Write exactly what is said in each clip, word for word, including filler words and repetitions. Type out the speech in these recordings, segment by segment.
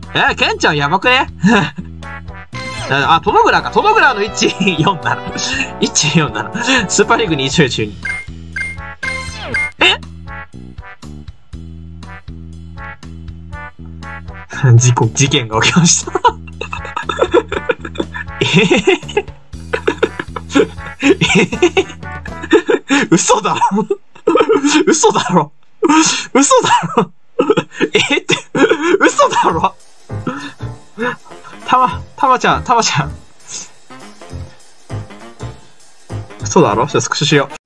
え、ケンちゃんやばくねあ、トノグラか。トノグラのいちよんなな。いちよんなな。スーパーリーグにじゅうじゅうに。え事故、事件が起きました。えー、えー、嘘だろ嘘だろ嘘だろえー、って、嘘だろたま、たまちゃん、たまちゃん。嘘だろちょっとスクショしよ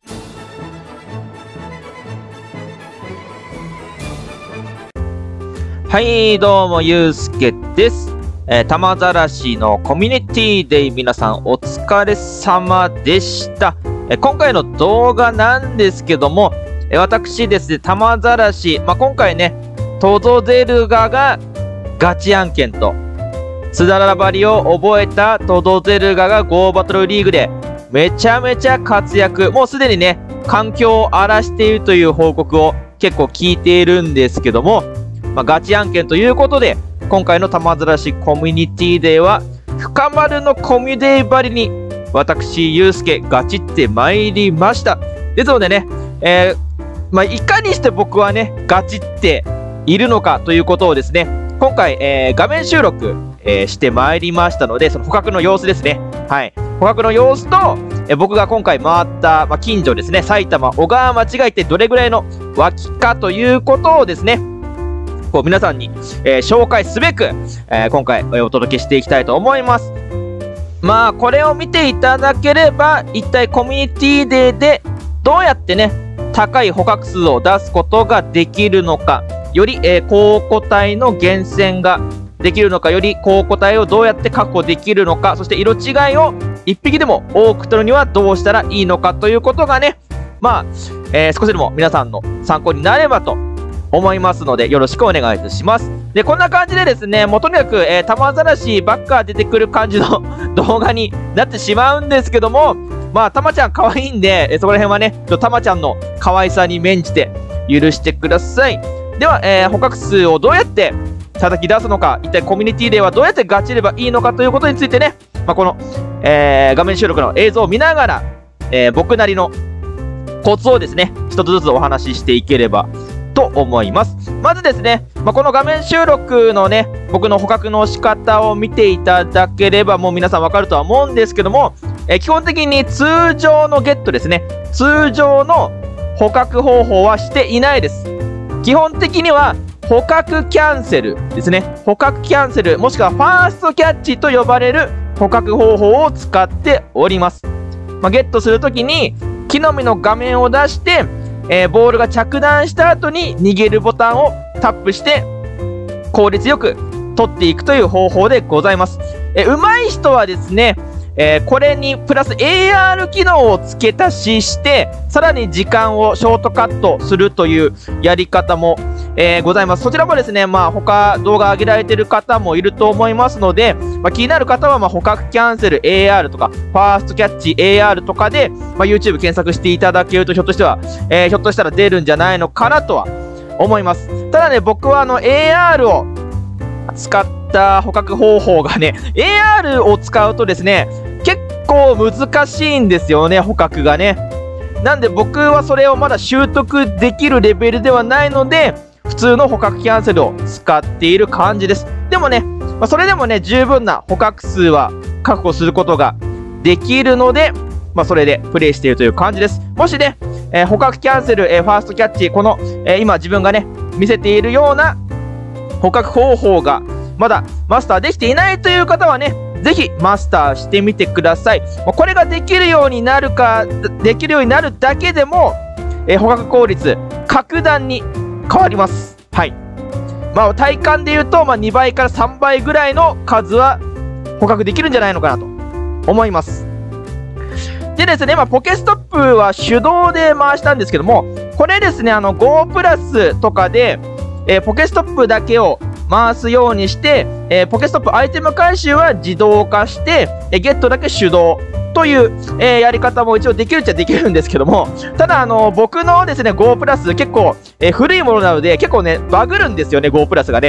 う。はい、どうも、ゆうすけです。えー、玉ざらしのコミュニティで皆さんお疲れ様でした。えー、今回の動画なんですけども、えー、私ですね、玉ざらし、まあ、今回ね、トゾゼルガがガチ案件と、つだらばりを覚えたトゾゼルガが Go バトルリーグでめちゃめちゃ活躍。もうすでにね、環境を荒らしているという報告を結構聞いているんですけども、まあ、ガチ案件ということで、今回の玉ざらしコミュニティデーは、深丸のコミュデーばりに、私、ゆうすけ、ガチって参りました。ですのでね、えー、まあ、いかにして僕はね、ガチっているのかということをですね、今回、えー、画面収録、えー、してまいりましたので、その捕獲の様子ですね。はい。捕獲の様子と、えー、僕が今回回った、まあ、近所ですね、埼玉、小川町が一体どれぐらいの脇かということをですね、こう皆さんに、えー、紹介すべく、えー、今回、えー、お届けしていきたいと思います。まあ、これを見ていただければ、一体コミュニティデーでどうやってね、高い捕獲数を出すことができるのか、より、えー、高個体の厳選ができるのか、より高個体をどうやって確保できるのか、そして色違いをいっぴきでも多く取るにはどうしたらいいのかということがね、まあ、えー、少しでも皆さんの参考になればと思いますので、よろしくお願いいたします。で、こんな感じでですね、もうとにかく、えー、玉ざらしばっか出てくる感じの動画になってしまうんですけども、まあ、たまちゃん可愛いんで、えー、そこら辺はね、たまちゃんの可愛さに免じて許してください。では、えー、捕獲数をどうやって叩き出すのか、一体コミュニティではどうやってガチればいいのかということについてね、まあ、この、えー、画面収録の映像を見ながら、えー、僕なりのコツをですね、一つずつお話ししていければと思います。まずですね、まあ、この画面収録のね、僕の捕獲の仕方を見ていただければもう皆さんわかるとは思うんですけども、えー、基本的に通常のゲットですね、通常の捕獲方法はしていないです。基本的には捕獲キャンセルですね。捕獲キャンセル、もしくはファーストキャッチと呼ばれる捕獲方法を使っております。まあ、ゲットするときに木の実の画面を出して、えー、ボールが着弾した後に逃げるボタンをタップして効率よく取っていくという方法でございます。えー、上手い人はですね、えー、これにプラス エーアール 機能を付け足ししてさらに時間をショートカットするというやり方も、えー、ございます。そちらもですね、まあ他動画上げられてる方もいると思いますので、まあ、気になる方はまあ捕獲キャンセル エーアール とかファーストキャッチ エーアール とかで、まあ、YouTube 検索していただけるとひょっとしては、えー、ひょっとしたら出るんじゃないのかなとは思います。ただね、僕はあの エーアール を使った捕獲方法がね、エーアール を使うとですね、結構難しいんですよね、捕獲がね。なんで僕はそれをまだ習得できるレベルではないので、普通の捕獲キャンセルを使っている感じです。でもね、まあ、それでもね、十分な捕獲数は確保することができるので、まあ、それでプレイしているという感じです。もしね、えー、捕獲キャンセル、えー、ファーストキャッチ、この、えー、今自分がね、見せているような捕獲方法がまだマスターできていないという方はね、ぜひマスターしてみてください。これができるようになるか、できるようになるだけでも、えー、捕獲効率、格段に変わります。はい。まあ、体感で言うと、まあ、にばいからさんばいぐらいの数は捕獲できるんじゃないのかなと思います。でですね、まあ、ポケストップは手動で回したんですけども、これですね、あの Go プラスとかで、えー、ポケストップだけを回すようにして、えー、ポケストップアイテム回収は自動化して、えー、ゲットだけ手動という、えー、やり方も一応できるっちゃできるんですけども、ただあのー、僕のですね Go プラス結構、えー、古いものなので結構ねバグるんですよね。 Go プラスがね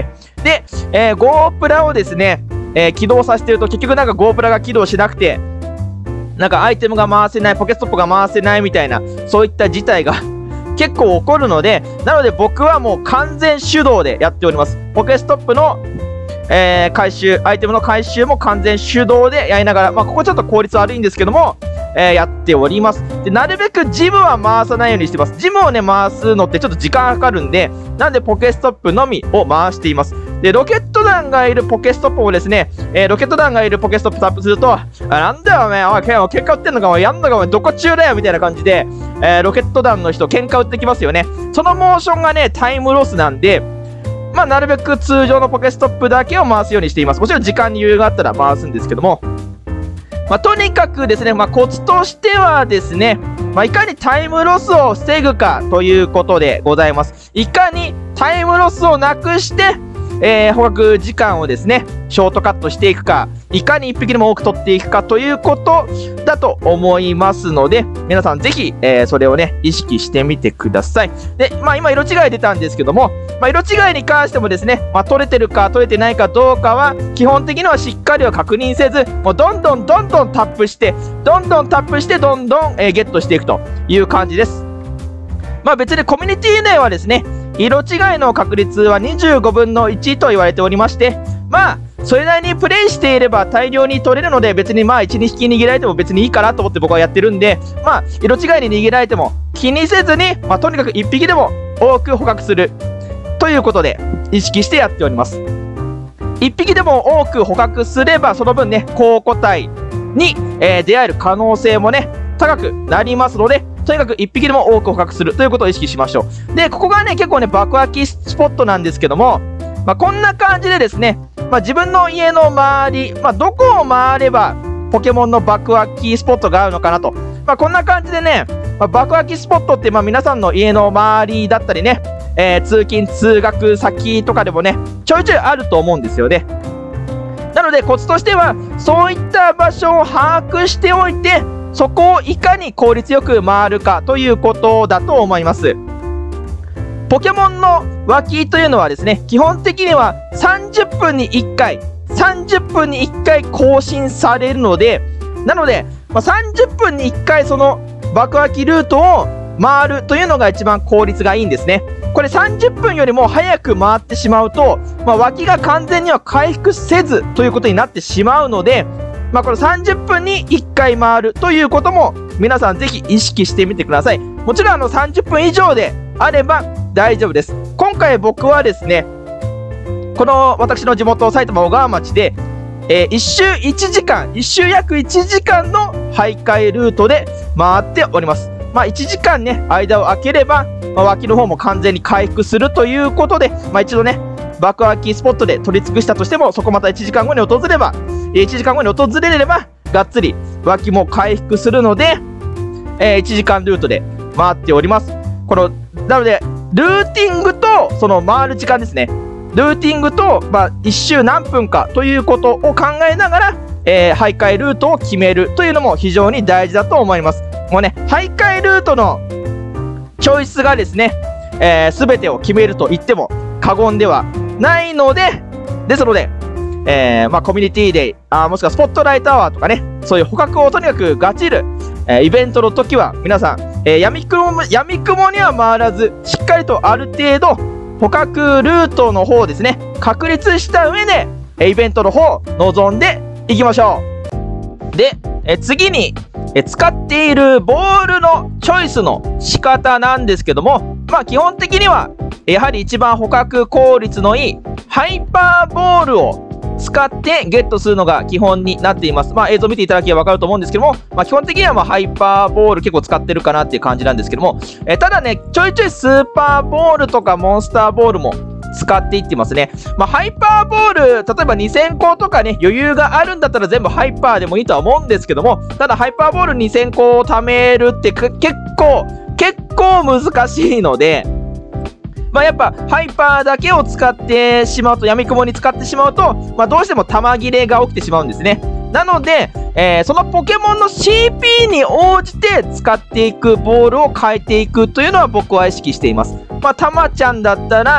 で、えー、ゴープラをですね、えー、起動させてると結局なんかゴープラが起動しなくて、なんかアイテムが回せない、ポケストップが回せないみたいな、そういった事態が結構起こるので、なので僕はもう完全手動でやっております。ポケストップの、えー、回収、アイテムの回収も完全手動でやりながら、まあここちょっと効率悪いんですけども、えー、やっております。で、なるべくジムは回さないようにしてます。ジムをね、回すのってちょっと時間かかるんで、なんでポケストップのみを回しています。で、ロケット弾がいるポケストップをですね、えー、ロケット弾がいるポケストップタップすると、あ、なんだよお前、おい、喧嘩売ってんのかお前、やんのかお前、どこ中だよみたいな感じで、えー、ロケット弾の人、喧嘩売ってきますよね。そのモーションがね、タイムロスなんで、まあ、なるべく通常のポケストップだけを回すようにしています。もちろん時間に余裕があったら回すんですけども、まあ、とにかくですね、まあ、コツとしてはですね、まあ、いかにタイムロスを防ぐかということでございます。いかにタイムロスをなくして、えー、捕獲時間をですね、ショートカットしていくか、いかにいっぴきでも多く取っていくかということだと思いますので、皆さんぜひ、えー、それをね、意識してみてください。で、まあ今色違い出たんですけども、まあ、色違いに関してもですね、まあ、取れてるか取れてないかどうかは、基本的にはしっかりは確認せず、もうどんどんどんどんタップして、どんどんタップして、どんどん、えー、ゲットしていくという感じです。まあ別にコミュニティ内はですね、色違いの確率はにじゅうごぶんのいちと言われておりまして、まあ、それなりにプレイしていれば大量に取れるので、別にまあいち、にひき逃げられても別にいいかなと思って僕はやってるんで、まあ、色違いに逃げられても気にせずに、まあとにかくいっぴきでも多く捕獲するということで意識してやっております。いっぴきでも多く捕獲すれば、その分ね、高個体に、えー、出会える可能性もね、高くなりますので、とにかくいっぴきでも多く捕獲するということを意識しましょう。で、ここがね、結構ね、爆開きスポットなんですけども、まあ、こんな感じでですね、まあ、自分の家の周り、まあ、どこを回ればポケモンの爆開きスポットがあるのかなと。まあ、こんな感じでね、まあ、爆開きスポットって、まあ、皆さんの家の周りだったりね、えー、通勤通学先とかでもね、ちょいちょいあると思うんですよね。なのでコツとしては、そういった場所を把握しておいて、そこをいかに効率よく回るかということだと思います。ポケモンの脇というのはですね、基本的にはさんじゅっぷんにいっかい、さんじゅっぷんにいっかい更新されるので、なので、まあ、さんじゅっぷんにいっかいその爆開きルートを回るというのが一番効率がいいんですね。これさんじゅっぷんよりも早く回ってしまうと、まあ、脇が完全には回復せずということになってしまうので、まあ、このさんじゅっぷんにいっかい回るということも皆さんぜひ意識してみてください。もちろんあのさんじゅっぷん以上であれば大丈夫です。今回僕はですね、この私の地元埼玉小川町で、えー、いっ周いちじかん、いっ周約いちじかんの徘徊ルートで回っております。まあいちじかんね、間を空ければ、まあ、脇の方も完全に回復するということで、まあ一度ね、爆開きスポットで取り尽くしたとしても、そこまたいちじかんごに訪れれば、いちじかんごに訪れれば、がっつり脇も回復するので、えー、いちじかんルートで回っております。この、なので、ルーティングと、その回る時間ですね。ルーティングと、まあ、いっ周何分かということを考えながら、えー、徘徊ルートを決めるというのも非常に大事だと思います。もうね、徘徊ルートのチョイスがですね、えー、全てを決めると言っても過言ではないので、ですので、えー、まあ、コミュニティデイ、あもしくはスポットライトアワーとかね、そういう捕獲をとにかくガチる、えー、イベントの時は、皆さん、えー、闇雲、闇雲には回らず、しっかりとある程度、捕獲ルートの方をですね、確立した上で、えー、イベントの方、臨んでいきましょう。で、えー、次に、えー、使っているボールのチョイスの仕方なんですけども、まあ、基本的には、やはり一番捕獲効率のいい、ハイパーボールを使ってゲットするのが基本になっています。まあ映像見ていただければ分かると思うんですけども、まあ基本的にはまあハイパーボール結構使ってるかなっていう感じなんですけども、えただね、ちょいちょいスーパーボールとかモンスターボールも使っていってますね。まあハイパーボール、例えばにせんこうとかね、余裕があるんだったら全部ハイパーでもいいとは思うんですけども、ただハイパーボールにせんこを貯めるって結構、結構難しいので、まあやっぱハイパーだけを使ってしまうと、闇雲に使ってしまうと、まあどうしても弾切れが起きてしまうんですね。なので、えー、そのポケモンの シーピー に応じて使っていくボールを変えていくというのは僕は意識しています。まあたまちゃんだったら、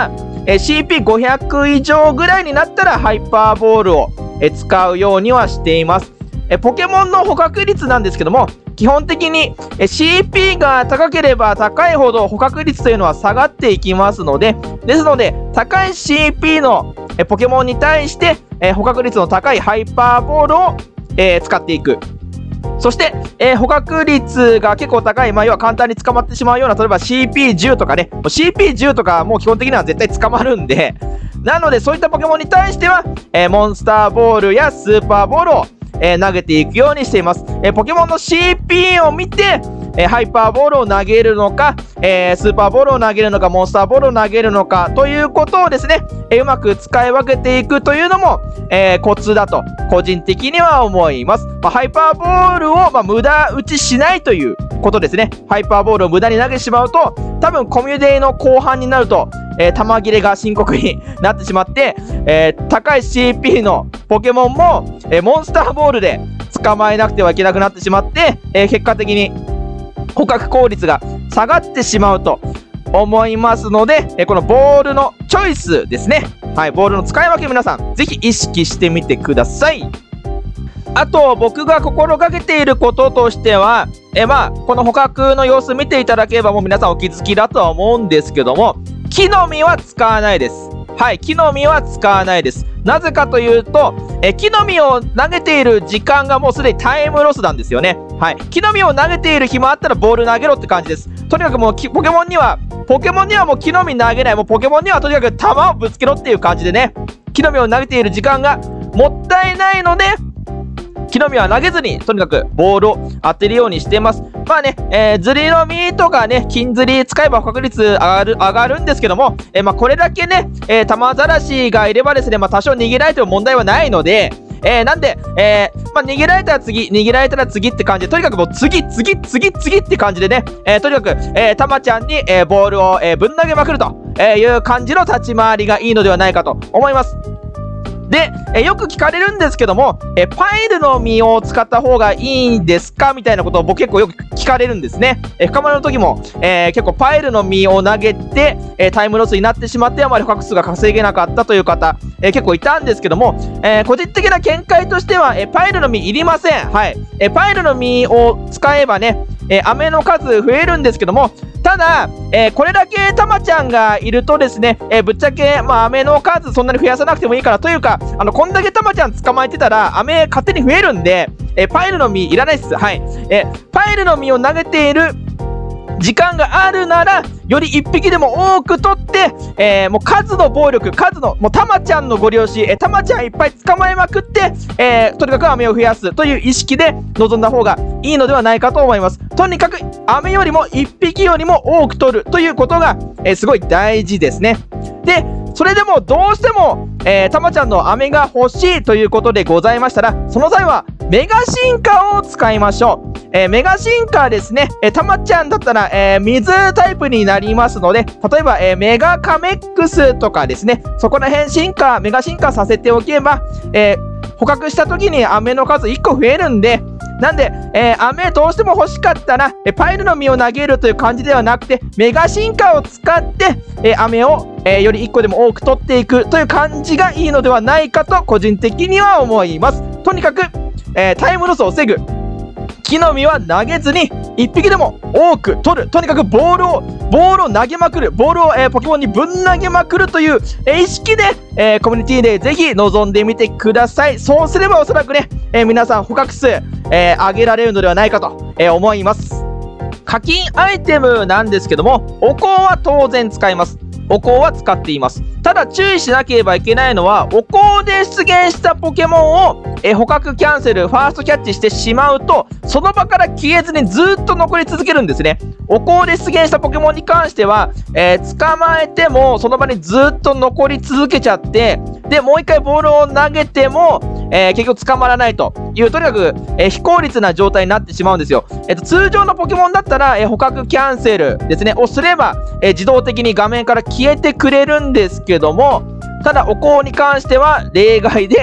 えー、シーピーごひゃく 以上ぐらいになったらハイパーボールを、えー、使うようにはしています。えー、ポケモンの捕獲率なんですけども、基本的に シーピー が高ければ高いほど捕獲率というのは下がっていきますので、ですので高い シーピー のポケモンに対して捕獲率の高いハイパーボールを使っていく。そして、えー、捕獲率が結構高い、まあ、要は簡単に捕まってしまうような、例えば シーピーじゅう とかね、シーピーじゅう とかもう基本的には絶対捕まるんで、なのでそういったポケモンに対しては、えー、モンスターボールやスーパーボールを、えー、投げていくようにしています。えー、ポケモンの シーピー を見て、えー、ハイパーボールを投げるのか、えー、スーパーボールを投げるのか、モンスターボールを投げるのかということをですね、えー、うまく使い分けていくというのも、えー、コツだと個人的には思います。まあ、ハイパーボールを、まあ、無駄打ちしないということですね。ハイパーボールを無駄に投げてしまうと、多分コミュデイの後半になると、えー、弾切れが深刻になってしまって、えー、高い シーピー のポケモンも、えー、モンスターボールで捕まえなくてはいけなくなってしまって、えー、結果的に捕獲効率が下がってしまうと思いますので、えー、このボールのチョイスですね。はい、ボールの使い分け皆さんぜひ意識してみてください。あと僕が心がけていることとしては、えまあこの捕獲の様子見ていただければもう皆さんお気づきだとは思うんですけども、木の実は使わないです。はい、木の実は使わないです。なぜかというと、え木の実を投げている時間がもうすでにタイムロスなんですよね。はい、木の実を投げている暇あったらボール投げろって感じです。とにかくもうポケモンにはポケモンにはもう木の実投げない、もうポケモンにはとにかく球をぶつけろっていう感じでね、木の実を投げている時間がもったいないので、木の実は投げずにとにかくボールを当てるようにしています。まあね、えー、ズリの実とかね、金ズリ使えば捕獲率上がる上がるんですけども、えー、まあこれだけね、えー、玉ざらしがいればですね、まあ多少逃げられても問題はないので、えー、なんで、えー、まあ逃げられたら次、逃げられたら次って感じで、とにかくもう次、次、次、次って感じでね、えー、とにかく、えー、たまちゃんに、えー、ボールを、えー、ぶん投げまくるという感じの立ち回りがいいのではないかと思います。で、えよく聞かれるんですけども、えパイルの実を使った方がいいんですかみたいなことを僕結構よく聞かれるんですね。え深丸の時も、えー、結構パイルの実を投げて、えー、タイムロスになってしまってあまり捕獲数が稼げなかったという方、えー、結構いたんですけども、えー、個人的な見解としては、えパイルの実いりません。はい。えパイルの実を使えばね、えー、飴の数増えるんですけども、ただ、えー、これだけたまちゃんがいるとですね、えー、ぶっちゃけ、まあ、飴の数そんなに増やさなくてもいいからというか、あの、こんだけたまちゃん捕まえてたら、飴勝手に増えるんで、えー、パイルの実いらないっす。はい。えー、パイルの実を投げている時間があるなら、より一匹でも多く取って、えー、もう数の暴力、数の、もうたまちゃんのご利用し、えー、たまちゃんいっぱい捕まえまくって、えー、とにかく飴を増やすという意識で臨んだ方がいいのではないかと思います。とにかく飴よりもいっぴきよりも多く取るということが、えー、すごい大事ですね。で、それでもどうしても、えー、たまちゃんの飴が欲しいということでございましたら、その際はメガ進化を使いましょう。えー、メガ進化ですね、えー、たまちゃんだったら、えー、水タイプになりますので、例えば、えー、メガカメックスとかですね、そこら辺進化、メガ進化させておけば、えー、捕獲した時に飴の数いっこ増えるんで、なんで、えー、飴どうしても欲しかったら、えー、パイルの実を投げるという感じではなくて、メガ進化を使って、えー、飴を、えー、よりいっこでも多く取っていくという感じがいいのではないかと個人的には思います。とにかく、えー、タイムロスを防ぐ。木の実は投げずにいっぴきでも多く取る。とにかくボールをボールを投げまくる。ボールを、えー、ポケモンにぶん投げまくるという、えー、意識で、えー、コミュニティでぜひ臨んでみてください。そうすればおそらくね、えー、皆さん捕獲数、えー、上げられるのではないかと、えー、思います。課金アイテムなんですけども、お香は当然使います。お香は使っています。ただ注意しなければいけないのは、お香で出現したポケモンをえ捕獲キャンセル、ファーストキャッチしてしまうと、その場から消えずにずっと残り続けるんですね。お香で出現したポケモンに関しては、えー、捕まえてもその場にずっと残り続けちゃって、で、もう一回ボールを投げても、えー、結局捕まらないという、とにかく、えー、非効率な状態になってしまうんですよ。えっと、通常のポケモンだったら、えー、捕獲キャンセルですね、をすれば、えー、自動的に画面から消えてくれるんですけども、ただお香に関しては例外で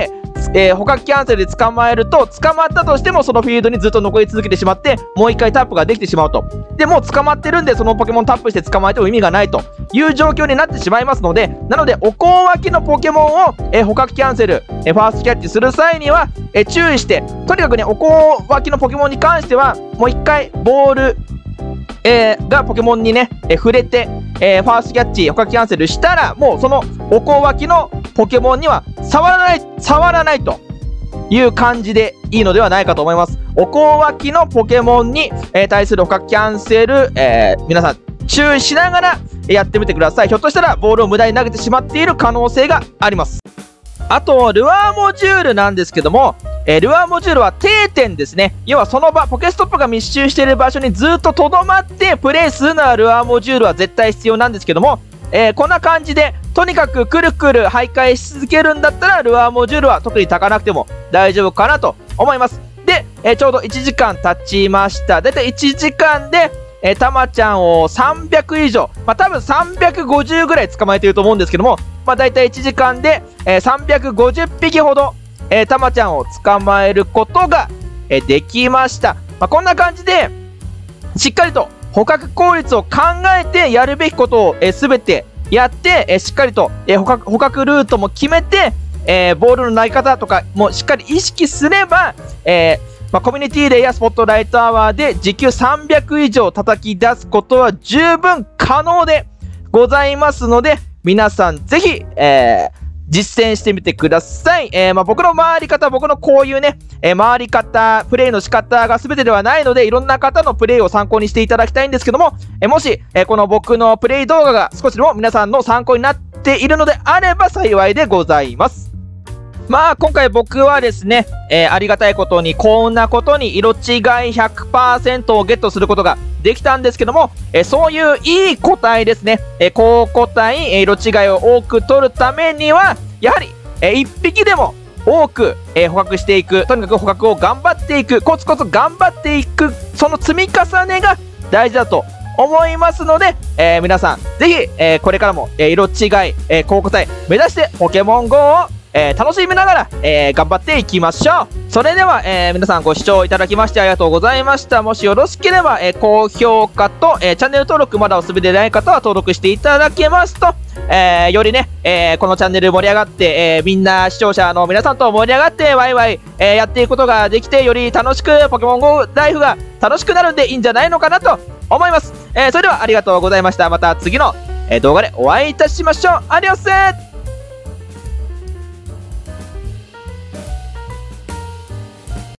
えー、捕獲キャンセルで捕まえると、捕まったとしてもそのフィールドにずっと残り続けてしまって、もう一回タップができてしまうと。で、もう捕まってるんで、そのポケモンタップして捕まえても意味がないという状況になってしまいますので、なので、おこわきのポケモンを、えー、捕獲キャンセル、えー、ファーストキャッチする際には、えー、注意して、とにかくね、おこわきのポケモンに関しては、もう一回ボール、えー、がポケモンにね、えー、触れて、えー、ファーストキャッチ、捕獲キャンセルしたら、もうそのおこわきのポケモンには触らない、触らないという感じでいいのではないかと思います。おこわきのポケモンに、えー、対する捕獲キャンセル、えー、皆さん注意しながらやってみてください。ひょっとしたらボールを無駄に投げてしまっている可能性があります。あと、ルアーモジュールなんですけども、えー、ルアーモジュールは定点ですね。要はその場、ポケストップが密集している場所にずっととどまってプレイするのはルアーモジュールは絶対必要なんですけども、えー、こんな感じで、とにかくくるくる徘徊し続けるんだったら、ルアーモジュールは特に炊かなくても大丈夫かなと思います。で、えー、ちょうどいちじかん経ちました。だいたいいちじかんで、えー、たまちゃんをさんびゃく以上、まあ多分さんびゃくごじゅうぐらい捕まえていると思うんですけども、まあだいたいいちじかんで、えー、さんびゃくごじゅっぴきほど、えー、たまちゃんを捕まえることが、えー、できました。まあ、こんな感じで、しっかりと捕獲効率を考えてやるべきことを、えー、全てやって、えー、しっかりと、えー、捕獲、捕獲ルートも決めて、えー、ボールの投げ方とかもしっかり意識すれば、えーまあ、コミュニティデーやスポットライトアワーで時給さんびゃく以上叩き出すことは十分可能でございますので、皆さんぜひ、えー、実践してみてください。えー、まあ僕の回り方、僕のこういうね、えー、回り方、プレイの仕方が全てではないので、いろんな方のプレイを参考にしていただきたいんですけども、えー、もし、えー、この僕のプレイ動画が少しでも皆さんの参考になっているのであれば幸いでございます。まあ今回僕はですね、えー、ありがたいことにこんなことに色違い ひゃくパーセント をゲットすることができたんですけども、えー、そういういい個体ですね、えー、高個体、えー、色違いを多く取るためにはやはり、えー、いっぴきでも多く、えー、捕獲していく、とにかく捕獲を頑張っていく、コツコツ頑張っていく、その積み重ねが大事だと思いますので、えー、皆さんぜひ、えー、これからも、えー、色違い、えー、高個体目指してポケモン ゴー をえー、楽しみながら、えー、頑張っていきましょう。それでは、えー、皆さんご視聴いただきましてありがとうございました。もしよろしければ、えー、高評価と、えー、チャンネル登録まだお済みでない方は登録していただけますと、えー、よりね、えー、このチャンネル盛り上がって、えー、みんな視聴者の皆さんと盛り上がってワイワイ、えー、やっていくことができて、より楽しくポケモン ゴー ライフが楽しくなるんでいいんじゃないのかなと思います。えー、それではありがとうございました。また次の、えー、動画でお会いいたしましょう。アディオス。